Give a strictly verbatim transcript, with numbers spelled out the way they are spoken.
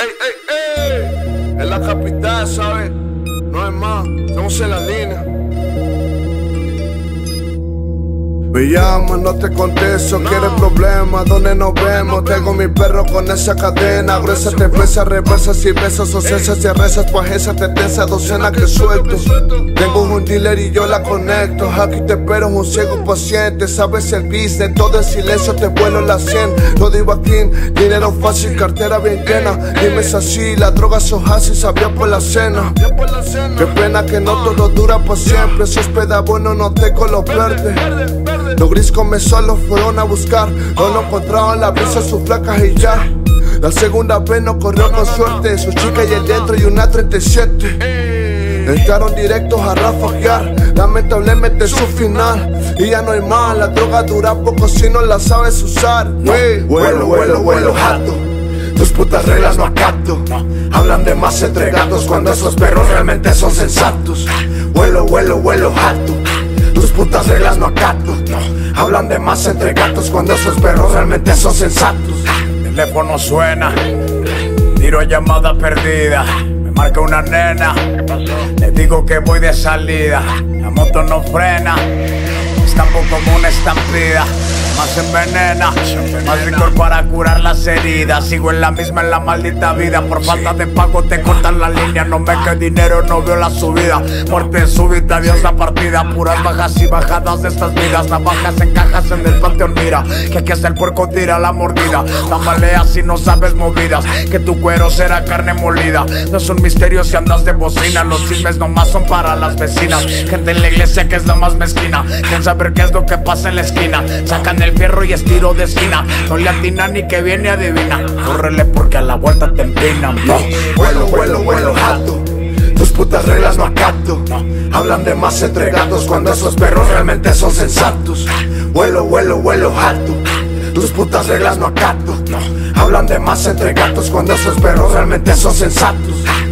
ey, ey, ey. En la capital, ¿sabes? No es más, estamos en la línea. Me llaman, no te contesto, no. Quieres problemas, ¿dónde nos vemos? Tengo mi perro con esa cadena gruesa, te besa, reversas y besas, o cesas y rezas, pues esa te tensa docena que suelto. Tengo un dealer y yo la conecto, aquí te espero un ciego paciente, sabes el business, todo en silencio te vuelo la cien. Lo digo aquí, dinero fácil, cartera bien llena, dime es así, la droga soja y sabía por la cena. Qué pena que no todo dura por siempre, si hospeda bueno no te con los verdes. Los gris comenzó fueron a buscar, no lo encontraron, la brisa sus flacas y ya. La segunda vez no corrió con suerte, su chica y el dentro y una treinta y siete. Entraron directos a rafaguear, lamentablemente su final. Y ya no hay más, la droga dura poco si no la sabes usar. No, vuelo, vuelo, vuelo alto, tus putas reglas no acato. Hablan de más entre gatos cuando esos perros realmente son sensatos. Vuelo, vuelo, vuelo alto, tus putas reglas no acato. Hablan de más entre gatos cuando esos perros realmente son sensatos. El teléfono suena, tiro llamada perdida. Me marca una nena, le digo que voy de salida. La moto no frena, estampo como una estampida. Más envenena, más licor para curar las heridas. Sigo en la misma en la maldita vida. Por falta de pago te cortan la línea. No me queda dinero, no veo la subida. Muerte súbita, Dios la partida. Puras bajas y bajadas de estas vidas. Navajas en cajas en el panteón, mira que aquí está el puerco, tira la mordida. Tambaleas si no sabes movidas, que tu cuero será carne molida. No es un misterio si andas de bocina. Los chismes nomás son para las vecinas. Gente en la iglesia que es la más mezquina, quieren saber qué es lo que pasa en la esquina. Sacan el fierro y estiro de esquina, no le atina ni que viene adivina. Córrele porque a la vuelta te empinan. No, vuelo, vuelo, vuelo alto, tus putas reglas no acato. Hablan de más entre gatos cuando esos perros realmente son sensatos. Vuelo, vuelo, vuelo alto, tus putas reglas no acato. Hablan de más entre gatos cuando esos perros realmente son sensatos.